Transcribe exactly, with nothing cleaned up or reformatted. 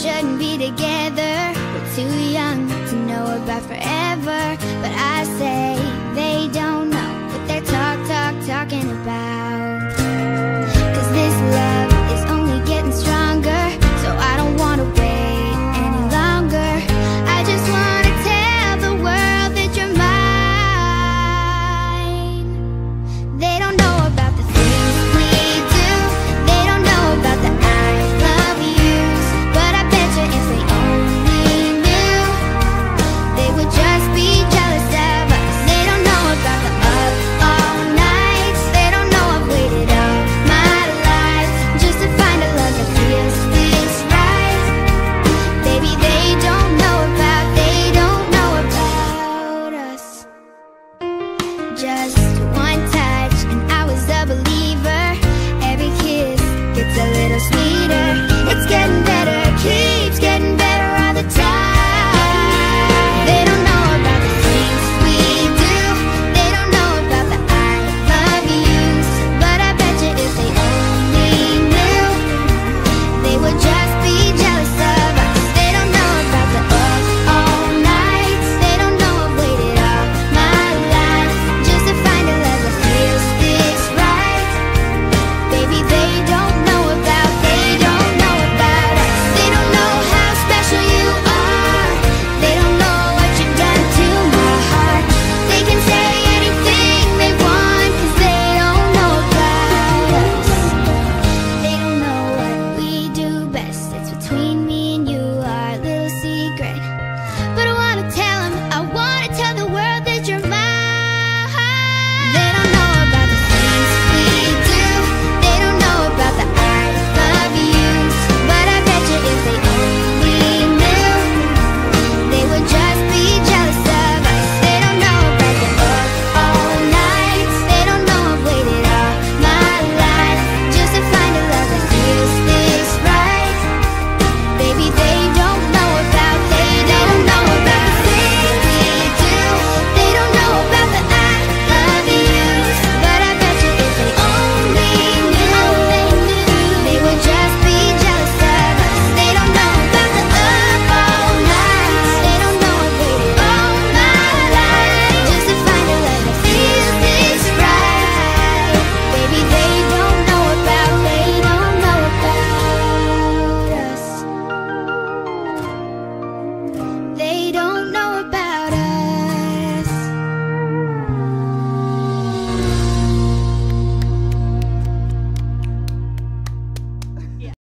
shouldn't be together. We're too young to know about forever. But I say they don't know what they're talk, talk, talking about. Cause this love is only getting stronger, so I don't wanna wait any longer. I just wanna tell the world that you're mine. They don't know about the things we do. They don't know about the I love yous. But I bet you if they only knew, they would just be jealous of us. They don't know about the up all nights. They don't know I've waited all my life just to find a love that feels this right. Baby, they don't know about, they don't know about us. Just one touch and I was a believer. Every kiss gets a little sweeter. It's getting better, keeps getting better all the time. They don't know about the things we do. They don't know about the I love yous. But I bet you if they only knew, they would just be jealous of us. They don't know about the up all nights. They don't know I've waited all my life just to find a love that feels this right. Baby, they don't know about, they don't know about us. They don't know how special you are. They don't know what you've done to my heart. They can say anything they want, cause they don't know about us. They don't know what we do best. It's between me